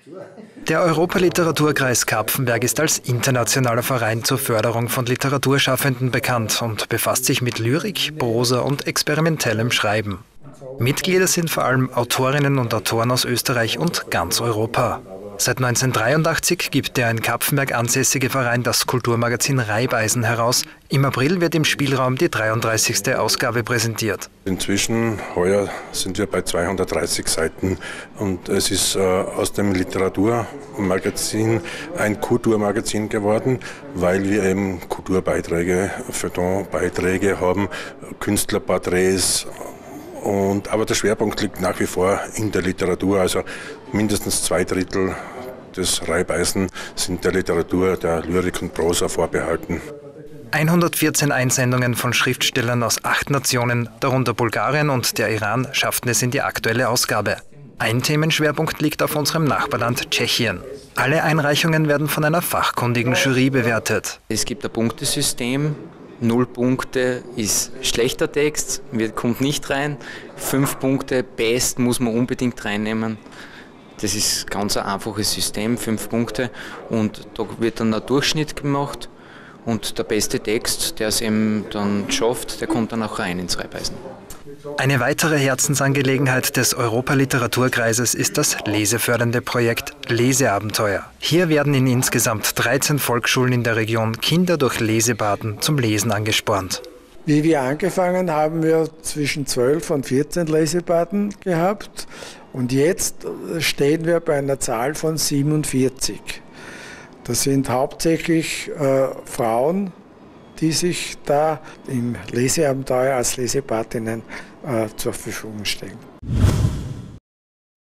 Der Europaliteraturkreis Kapfenberg ist als internationaler Verein zur Förderung von Literaturschaffenden bekannt und befasst sich mit Lyrik, Prosa und experimentellem Schreiben. Mitglieder sind vor allem Autorinnen und Autoren aus Österreich und ganz Europa. Seit 1983 gibt der in Kapfenberg ansässige Verein das Kulturmagazin Reibeisen heraus. Im April wird im Spielraum die 33. Ausgabe präsentiert. Inzwischen, heuer, sind wir bei 230 Seiten und es ist aus dem Literaturmagazin ein Kulturmagazin geworden, weil wir eben Kulturbeiträge, Feuilletonbeiträge haben, Künstlerporträts. Aber der Schwerpunkt liegt nach wie vor in der Literatur, also mindestens 2/3 des Reibeisen sind der Literatur, der Lyrik und Prosa vorbehalten. 114 Einsendungen von Schriftstellern aus 8 Nationen, darunter Bulgarien und der Iran, schafften es in die aktuelle Ausgabe. Ein Themenschwerpunkt liegt auf unserem Nachbarland Tschechien. Alle Einreichungen werden von einer fachkundigen Jury bewertet. Es gibt ein Punktesystem. 0 Punkte ist schlechter Text, kommt nicht rein. 5 Punkte, best muss man unbedingt reinnehmen. Das ist ganz ein einfaches System, 5 Punkte. Und da wird dann ein Durchschnitt gemacht. Und der beste Text, der es eben dann schafft, der kommt dann auch rein ins Reibeisen. Eine weitere Herzensangelegenheit des Europaliteraturkreises ist das lesefördernde Projekt Leseabenteuer. Hier werden in insgesamt 13 Volksschulen in der Region Kinder durch Lesebaden zum Lesen angespornt. Wie wir angefangen haben, wir zwischen 12 und 14 Lesebaden gehabt und jetzt stehen wir bei einer Zahl von 47. Das sind hauptsächlich Frauen, die sich da im Leseabenteuer als Lesepatinnen zur Verfügung stellen.